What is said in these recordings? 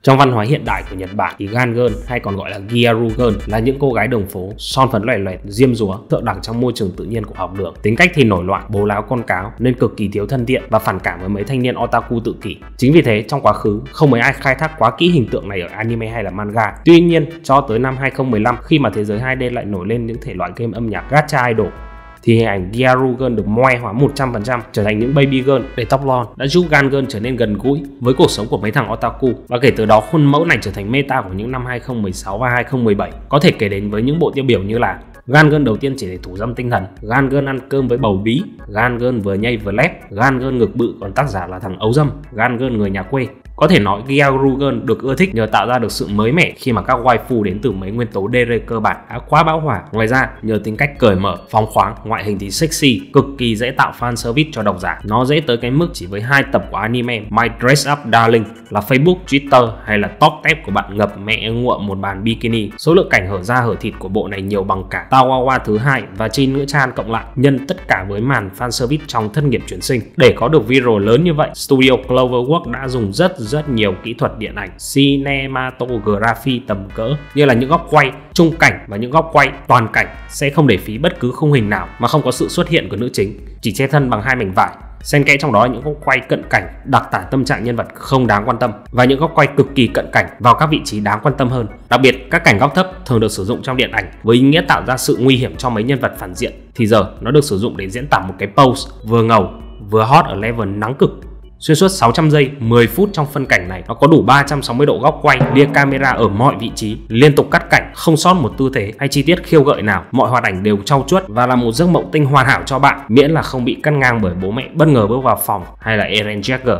Trong văn hóa hiện đại của Nhật Bản thì Gan Girl hay còn gọi là Gyaru Girl là những cô gái đường phố son phấn loè loẹt, diêm dúa, thượng đẳng trong môi trường tự nhiên của học đường. Tính cách thì nổi loạn, bố láo con cáo nên cực kỳ thiếu thân thiện và phản cảm với mấy thanh niên otaku tự kỷ. Chính vì thế trong quá khứ không mấy ai khai thác quá kỹ hình tượng này ở anime hay là manga. Tuy nhiên cho tới năm 2015 khi mà thế giới 2D lại nổi lên những thể loại game âm nhạc gacha idol thì hình ảnh Gyaru Girl được moe hóa 100% trở thành những baby girl để tóc lon đã giúp Gan Girl trở nên gần gũi với cuộc sống của mấy thằng otaku, và kể từ đó khuôn mẫu này trở thành meta của những năm 2016 và 2017. Có thể kể đến với những bộ tiêu biểu như là Gan Girl đầu tiên chỉ để thủ dâm tinh thần, Gan Girl ăn cơm với bầu bí, Gan Girl vừa nhây vừa lép, Gan Girl ngực bự còn tác giả là thằng ấu dâm, Gan Girl người nhà quê. Có thể nói Gyaru Girl được ưa thích nhờ tạo ra được sự mới mẻ khi mà các waifu đến từ mấy nguyên tố DR cơ bản đã quá bão hòa. Ngoài ra nhờ tính cách cởi mở, phóng khoáng, ngoại hình thì sexy, cực kỳ dễ tạo fan service cho độc giả. Nó dễ tới cái mức chỉ với 2 tập của anime My Dress Up Darling là Facebook, Twitter hay là top tép của bạn ngập mẹ nguộm một bàn bikini. Số lượng cảnh hở da hở thịt của bộ này nhiều bằng cả Tawawa thứ 2 và Chin Ngữ Chan cộng lại, nhân tất cả với màn fan service trong thất nghiệp chuyển sinh. Để có được viral lớn như vậy, studio Cloverworks đã dùng rất nhiều kỹ thuật điện ảnh cinematography tầm cỡ như là những góc quay trung cảnh và những góc quay toàn cảnh sẽ không để phí bất cứ khung hình nào mà không có sự xuất hiện của nữ chính, chỉ che thân bằng 2 mảnh vải. Xen kẽ trong đó những góc quay cận cảnh đặc tả tâm trạng nhân vật không đáng quan tâm và những góc quay cực kỳ cận cảnh vào các vị trí đáng quan tâm hơn. Đặc biệt các cảnh góc thấp thường được sử dụng trong điện ảnh với ý nghĩa tạo ra sự nguy hiểm cho mấy nhân vật phản diện, thì giờ nó được sử dụng để diễn tả một cái pose vừa ngầu vừa hot ở level nắng cực. Xuyên suốt 600 giây, 10 phút trong phân cảnh này, nó có đủ 360 độ góc quay, lia camera ở mọi vị trí, liên tục cắt cảnh, không sót một tư thế hay chi tiết khiêu gợi nào. Mọi hoạt ảnh đều trau chuốt và là một giấc mộng tinh hoàn hảo cho bạn, miễn là không bị cắt ngang bởi bố mẹ bất ngờ bước vào phòng hay là Eren Jaeger.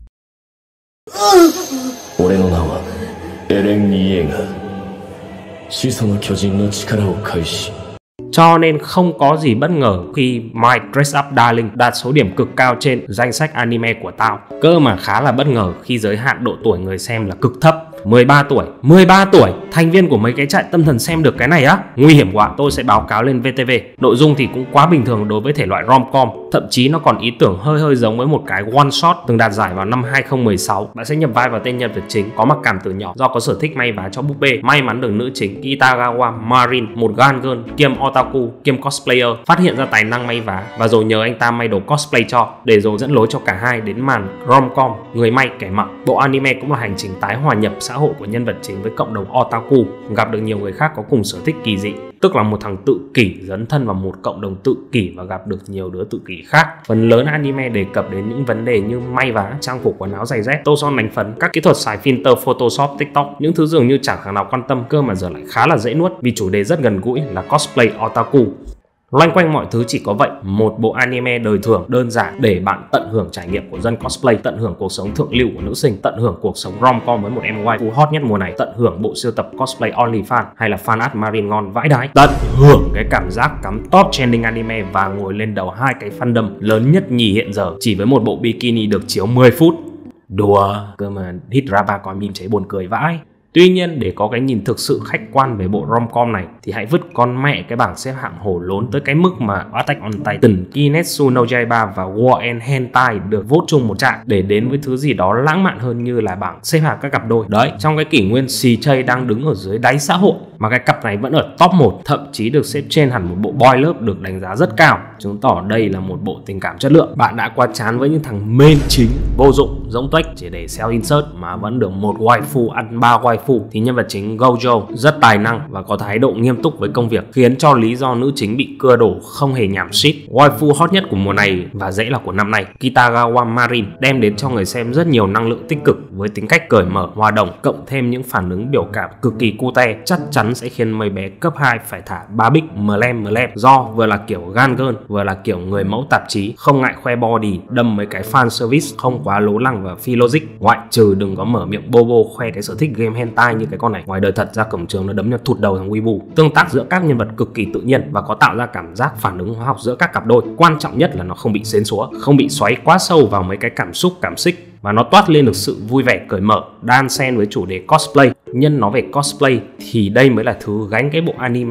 Cho nên không có gì bất ngờ khi My Dress Up Darling đạt số điểm cực cao trên danh sách anime của tao. Cơ mà khá là bất ngờ khi giới hạn độ tuổi người xem là cực thấp, 13 tuổi. 13 tuổi, thành viên của mấy cái trại tâm thần xem được cái này á? Nguy hiểm quá, tôi sẽ báo cáo lên VTV. Nội dung thì cũng quá bình thường đối với thể loại rom-com, thậm chí nó còn ý tưởng hơi giống với một cái one shot từng đạt giải vào năm 2016. Bạn sẽ nhập vai vào tên nhân vật chính có mặc cảm từ nhỏ do có sở thích may vá cho búp bê. May mắn được nữ chính Kitagawa Marin, một Gan Girl kiêm otaku kiêm cosplayer, phát hiện ra tài năng may vá và rồi nhờ anh ta may đồ cosplay cho, để rồi dẫn lối cho cả hai đến màn rom-com người may kẻ mặc. Bộ anime cũng là hành trình tái hòa nhập xã hội của nhân vật chính với cộng đồng otaku, gặp được nhiều người khác có cùng sở thích kỳ dị, tức là một thằng tự kỷ dấn thân vào một cộng đồng tự kỷ và gặp được nhiều đứa tự kỷ khác. Phần lớn anime đề cập đến những vấn đề như may vá, trang phục quần áo, giày dép, tô son đánh phấn, các kỹ thuật xài filter Photoshop, TikTok, những thứ dường như chẳng thằng nào quan tâm, cơ mà giờ lại khá là dễ nuốt vì chủ đề rất gần gũi là cosplay otaku. Loanh quanh mọi thứ chỉ có vậy, một bộ anime đời thường đơn giản để bạn tận hưởng trải nghiệm của dân cosplay, tận hưởng cuộc sống thượng lưu của nữ sinh, tận hưởng cuộc sống rom-com với một em waifu hot nhất mùa này, tận hưởng bộ siêu tập cosplay OnlyFans hay là fan art Marin ngon vãi đái, tận hưởng cái cảm giác cắm top trending anime và ngồi lên đầu hai cái fandom lớn nhất nhì hiện giờ chỉ với một bộ bikini được chiếu 10 phút. Đùa, cơ mà hit ra ba coi meme cháy buồn cười vãi. Tuy nhiên để có cái nhìn thực sự khách quan về bộ rom-com này thì hãy vứt con mẹ cái bảng xếp hạng hổ lốn tới cái mức mà Attack on Titan, Kimetsu no Yaiba và War and Hentai được vote chung một trại để đến với thứ gì đó lãng mạn hơn như là bảng xếp hạng các cặp đôi. Đấy, trong cái kỷ nguyên CJ đang đứng ở dưới đáy xã hội mà cái cặp này vẫn ở top 1, thậm chí được xếp trên hẳn một bộ boy love được đánh giá rất cao, chứng tỏ đây là một bộ tình cảm chất lượng. Bạn đã quá chán với những thằng main chính vô dụng, giống tuếch chỉ để sell insert mà vẫn được một waifu ăn 3 waifu, thì nhân vật chính Gojo rất tài năng và có thái độ nghiêm túc với công việc, khiến cho lý do nữ chính bị cưa đổ không hề nhảm shit. Waifu hot nhất của mùa này và dễ là của năm nay, Kitagawa Marin, đem đến cho người xem rất nhiều năng lượng tích cực với tính cách cởi mở, hòa đồng, cộng thêm những phản ứng biểu cảm cực kỳ cute, chắc chắn sẽ khiến mấy bé cấp 2 phải thả 3 bích mlem do vừa là kiểu Gan Girl vừa là kiểu người mẫu tạp chí, không ngại khoe body, đâm mấy cái fan service không quá lố lăng và phi logic, ngoại trừ đừng có mở miệng bobo khoe cái sở thích game hentai như cái con này. Ngoài đời thật ra cổng trường nó đấm cho thụt đầu thằng Weibo. Tương tác giữa các nhân vật cực kỳ tự nhiên và có tạo ra cảm giác phản ứng hóa học giữa các cặp đôi. Quan trọng nhất là nó không bị xến xúa, không bị xoáy quá sâu vào mấy cái cảm xúc cảm xích, mà nó toát lên được sự vui vẻ cởi mở, đan xen với chủ đề cosplay. Nhân nó về cosplay thì đây mới là thứ gánh cái bộ anime này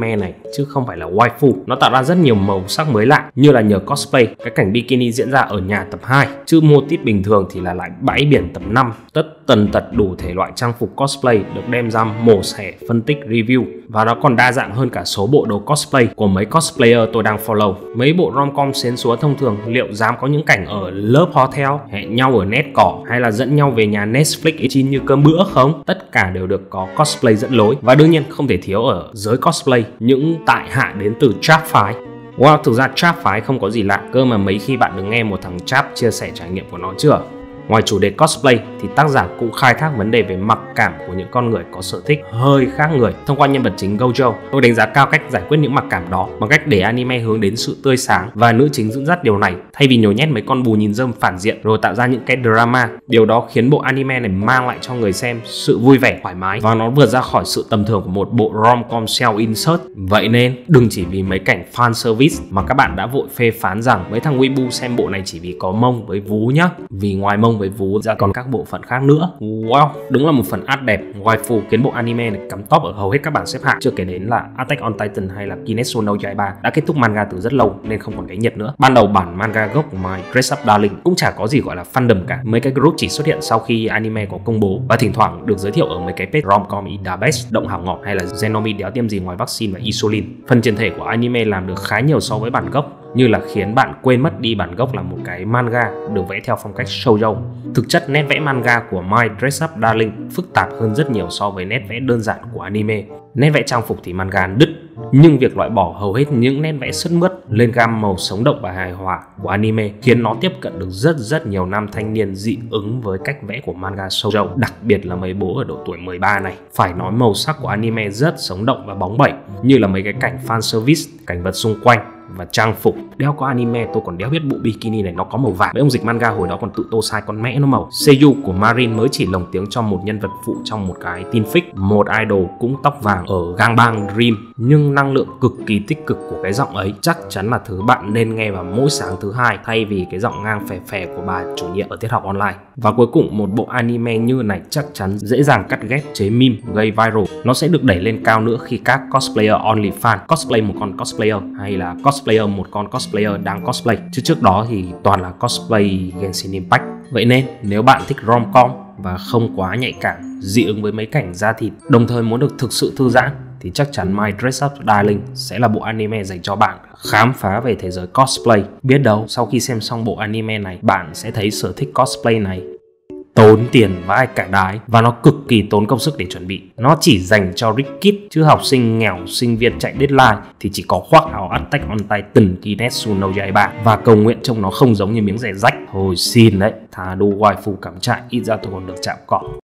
chứ không phải là waifu. Nó tạo ra rất nhiều màu sắc mới lạ, như là nhờ cosplay, cái cảnh bikini diễn ra ở nhà tập 2, chứ mô típ bình thường thì là lại bãi biển tập 5. Tất tần tật đủ thể loại trang phục cosplay được đem ra mổ xẻ, phân tích, review, và nó còn đa dạng hơn cả số bộ đồ cosplay của mấy cosplayer tôi đang follow. Mấy bộ rom-com xến xúa thông thường liệu dám có những cảnh ở Love Hotel, hẹn nhau ở nét cỏ, hay là dẫn nhau về nhà Netflix chín như cơm bữa không? Tất cả đều được có cosplay dẫn lối, và đương nhiên không thể thiếu ở giới cosplay những tại hạ đến từ trap phái. Wow, thực ra trap phái không có gì lạ, cơ mà mấy khi bạn được nghe một thằng trap chia sẻ trải nghiệm của nó chưa? Ngoài chủ đề cosplay thì tác giả cũng khai thác vấn đề về mặc cảm của những con người có sở thích hơi khác người thông qua nhân vật chính Gojo. Tôi đánh giá cao cách giải quyết những mặc cảm đó bằng cách để anime hướng đến sự tươi sáng, và nữ chính dẫn dắt điều này thay vì nhồi nhét mấy con bù nhìn rơm phản diện rồi tạo ra những cái drama. Điều đó khiến bộ anime này mang lại cho người xem sự vui vẻ, thoải mái, và nó vượt ra khỏi sự tầm thường của một bộ rom-com self insert. Vậy nên đừng chỉ vì mấy cảnh fan service mà các bạn đã vội phê phán rằng mấy thằng weebu xem bộ này chỉ vì có mông với vú nhá, vì ngoài mông với vú ra còn các bộ phận khác nữa. Wow, đúng là một phần art đẹp, waifu khiến bộ anime này cắm top ở hầu hết các bảng xếp hạng. Chưa kể đến là Attack on Titan hay là Kimetsu no Yaiba đã kết thúc manga từ rất lâu nên không còn cái nhiệt nữa. Ban đầu bản manga gốc của My Dress Up Darling cũng chả có gì gọi là fandom cả. Mấy cái group chỉ xuất hiện sau khi anime có công bố và thỉnh thoảng được giới thiệu ở mấy cái page rom-com in the best, động hảo ngọt hay là Zenomi đéo tiêm gì ngoài vaccine và insulin. Phần truyền thể của anime làm được khá nhiều so với bản gốc, như là khiến bạn quên mất đi bản gốc là một cái manga được vẽ theo phong cách shoujo. Thực chất nét vẽ manga của My Dress Up Darling phức tạp hơn rất nhiều so với nét vẽ đơn giản của anime. Nét vẽ trang phục thì manga đứt, nhưng việc loại bỏ hầu hết những nét vẽ sướt mướt lên gam màu sống động và hài hòa của anime khiến nó tiếp cận được rất nhiều nam thanh niên dị ứng với cách vẽ của manga shoujo, đặc biệt là mấy bố ở độ tuổi 13 này. Phải nói màu sắc của anime rất sống động và bóng bẩy, như là mấy cái cảnh fan service, cảnh vật xung quanh và trang phục. Đéo có anime tôi còn đéo biết bộ bikini này nó có màu vàng. Mấy ông dịch manga hồi đó còn tự tô sai con mẹ nó màu. Seiyu của Marin mới chỉ lồng tiếng cho một nhân vật phụ trong một cái teen fic, một idol cũng tóc vàng ở Gangbang Dream, nhưng năng lượng cực kỳ tích cực của cái giọng ấy chắc chắn là thứ bạn nên nghe vào mỗi sáng thứ hai thay vì cái giọng ngang phè phè của bà chủ nhiệm ở tiết học online. Và cuối cùng, một bộ anime như này chắc chắn dễ dàng cắt ghép chế meme gây viral. Nó sẽ được đẩy lên cao nữa khi các cosplayer only fan cosplay một con cosplayer, hay là cosplayer một con cosplayer đang cosplay, chứ trước đó thì toàn là cosplay Genshin Impact. Vậy nên nếu bạn thích rom-com và không quá nhạy cảm, dị ứng với mấy cảnh da thịt, đồng thời muốn được thực sự thư giãn, thì chắc chắn My Dress Up Darling sẽ là bộ anime dành cho bạn khám phá về thế giới cosplay. Biết đâu sau khi xem xong bộ anime này, bạn sẽ thấy sở thích cosplay này tốn tiền vãi cả đái, và nó cực kỳ tốn công sức để chuẩn bị. Nó chỉ dành cho rich kid, chứ học sinh nghèo, sinh viên chạy deadline thì chỉ có khoác áo Attack on Titan, Kimetsu no Yaiba và cầu nguyện trông nó không giống như miếng rẻ rách. Hồi xin đấy, thà đu waifu cắm trại, ít ra tôi còn được chạm cỏ.